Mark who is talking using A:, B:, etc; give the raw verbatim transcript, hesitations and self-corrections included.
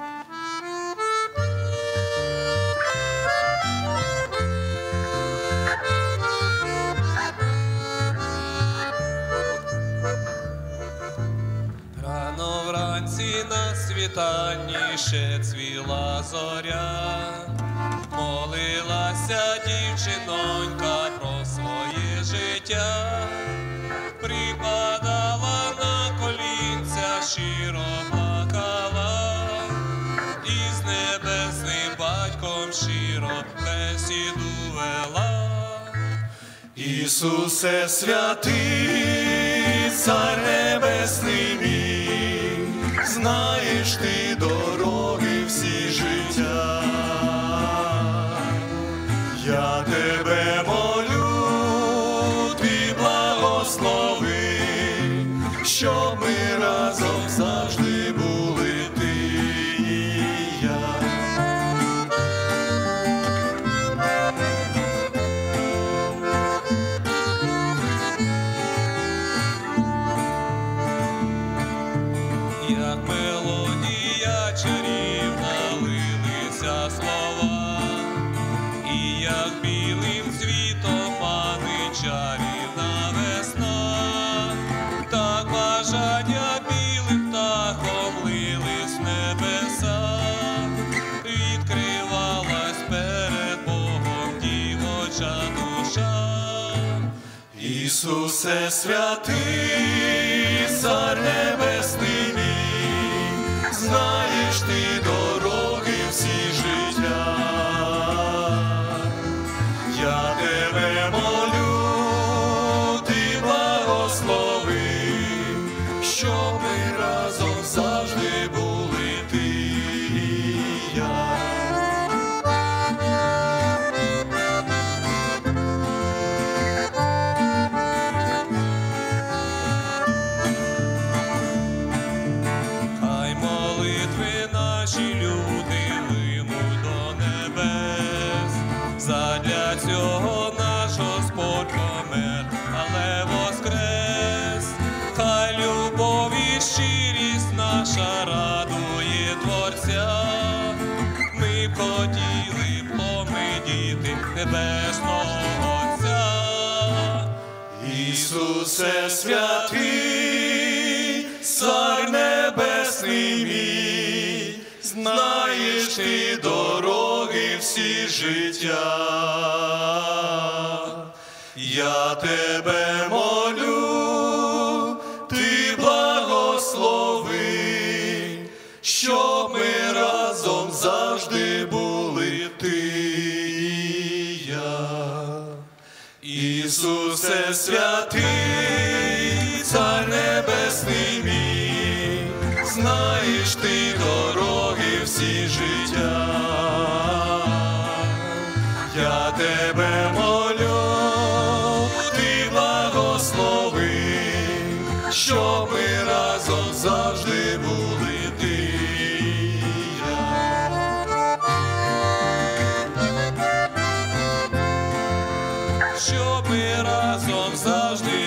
A: Рано вранці на світанні ще цвіла зоря, молилася дівчинонька про своє життя, припадала на колінця, щиро плакала, і з небесним батьком щиро бесіду вела.
B: Ісусе святий, Цар небесний мій, знаєш ти дороги всі життя. Я тебе молю, ти благослови, щоб ми разом завжди були ти і я.
A: Як мелодія чарівна лилися слова, і як білим цвітом манить чарівна весна, так бажання білим птахом лились в небеса, відкривалась перед Богом дівоча душа.
B: Ісусе святий, Цар небесний мій, знаєш ти дороги всі життя. Я тебе молю, ти благослови, щоб ми разом завжди були ти і я.
A: Наші люди линуть до небес, задля цього наш Господь помер, але воскрес. Хай любов і щирість наша радує Творця, ми б хотіли помидіти небесного Отця.
B: Ісусе святий, Цар небесний мій, знаєш ти дороги всі життя. Я тебе молю, ти благослови, щоб ми разом завжди були ти і я. Ісусе святий, Цар небесний мій, знаєш ти дороги всі життя. Я тебе молю, ти благослови, щоб ми разом завжди були ти і я.
A: Щоб ми разом завжди